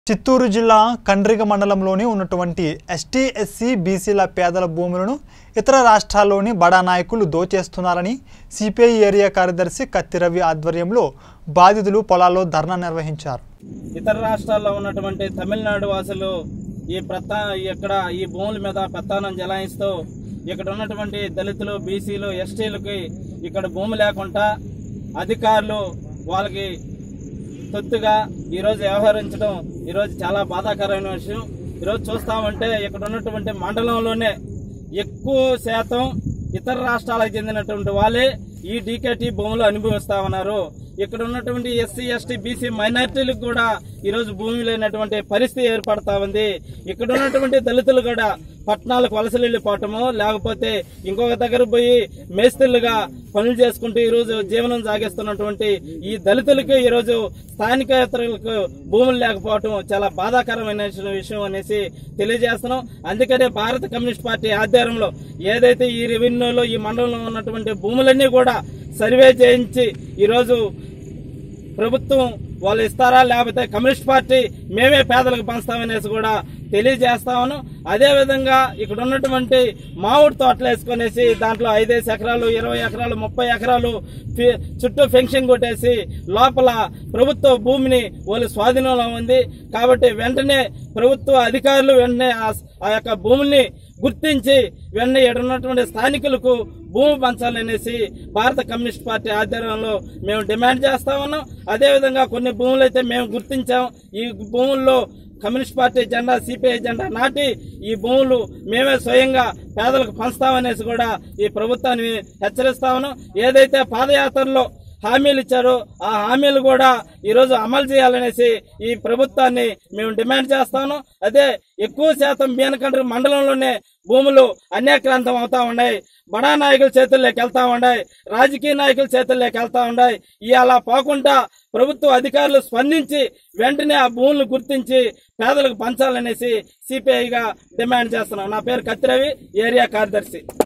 చిత్తూరు జిల్లా కండ్రిగ మండలంలోని ఉన్నటువంటి ఎస్టీ ఎస్సీ బీసీల పేదల భూములను ఇతర రాష్ట్రాల్లోని బడా నాయకులు దోచేస్తున్నారని సిపిఐ ఏరియా కార్యదర్శి కత్తిరవి ఆధ్వర్యంలో బాధితులు పొలాల్లో ధర్నా నిర్వహించారు. ఇతర రాష్ట్రాల్లో ఉన్నటువంటి తమిళనాడు వాసులు ఇక్కడ ఈ భూముల మీద పెత్తానం జలాయిస్తూ ఇక్కడ ఉన్నటువంటి దళితులు బీసీలు ఎస్టీలకి ఇక్కడ భూమి లేకుండా అధికారులు వాళ్ళకి తొత్తుగా ఈరోజు వ్యవహరించడం ఈరోజు చాలా బాధాకరమైన విషయం. ఈరోజు చూస్తామంటే ఇక్కడ ఉన్నటువంటి మండలంలోనే ఎక్కువ శాతం ఇతర రాష్ట్రాలకు చెందినటువంటి వాళ్ళే ఈ డీకేటీ భూములు అనుభవిస్తా ఉన్నారు. ఇక్కడ ఉన్నటువంటి ఎస్సీ ఎస్టీ బీసీ మైనార్టీలకు కూడా ఈరోజు భూమి లేనటువంటి పరిస్థితి ఏర్పడతా ఉంది. ఇక్కడ ఉన్నటువంటి దళితులు కూడా పట్టణాలకు వలసలు వెళ్ళిపోవటము, లేకపోతే ఇంకొక దగ్గర పోయి మేస్త్రులుగా పనులు చేసుకుంటూ ఈరోజు జీవనం సాగిస్తున్నటువంటి ఈ దళితులకి ఈరోజు స్థానికేతరులకు భూములు లేకపోవటం చాలా బాధాకరమైన విషయం అనేసి తెలియజేస్తున్నాం. అందుకనే భారత కమ్యూనిస్ట్ పార్టీ ఆధ్వర్యంలో ఏదైతే ఈ రెవెన్యూలో ఈ మండలంలో ఉన్నటువంటి భూములన్నీ కూడా సర్వే చేయించి ఈరోజు ప్రభుత్వం వాళ్ళు ఇస్తారా లేకపోతే కమ్యూనిస్ట్ పార్టీ మేమే పేదలకు పంచుతామనేసి కూడా తెలియజేస్తామను. అదేవిధంగా ఇక్కడ ఉన్నటువంటి మామిడి తోటలు వేసుకునేసి దాంట్లో 5 ఎకరాలు 20 ఎకరాలు 30 ఎకరాలు చుట్టూ ఫెన్సింగ్ కొట్టేసి లోపల ప్రభుత్వ భూమిని వాళ్ళ స్వాధీనంలో ఉంది. కాబట్టి వెంటనే ప్రభుత్వ అధికారులు వెంటనే ఆ యొక్క భూముల్ని గుర్తించి వెంటనే ఇక్కడ ఉన్నటువంటి స్థానికులకు భూమి పంచాలనేసి భారత కమ్యూనిస్ట్ పార్టీ ఆధ్వర్యంలో మేము డిమాండ్ చేస్తా ఉన్నాం. అదేవిధంగా కొన్ని భూములు అయితే మేము గుర్తించాం. ఈ భూముల్లో కమ్యూనిస్ట్ పార్టీ జెండా సిపిఐ జెండా నాటి ఈ భూములు మేమే స్వయంగా పేదలకు పంచుతామనేసి కూడా ఈ ప్రభుత్వాన్ని హెచ్చరిస్తా ఉన్నాం. ఏదైతే పాదయాత్రలో హామీలు ఇచ్చారో ఆ హామీలు కూడా ఈరోజు అమలు చేయాలనేసి ఈ ప్రభుత్వాన్ని మేము డిమాండ్ చేస్తాను. అదే ఎక్కువ శాతం బీనకండ్రి మండలంలోనే భూములు అన్యాక్రాంతం అవుతా ఉన్నాయి, బడా నాయకుల చేతుల్లోకి వెళ్తా ఉన్నాయి, రాజకీయ నాయకుల చేతుల్లోకి వెళ్తా ఉన్నాయి. ఇవాళ పోకుండా ప్రభుత్వ అధికారులు స్పందించి వెంటనే ఆ భూములను గుర్తించి పేదలకు పంచాలనేసి సిపిఐగా డిమాండ్ చేస్తున్నాం. నా పేరు కత్తిరవి, ఏరియా కార్యదర్శి.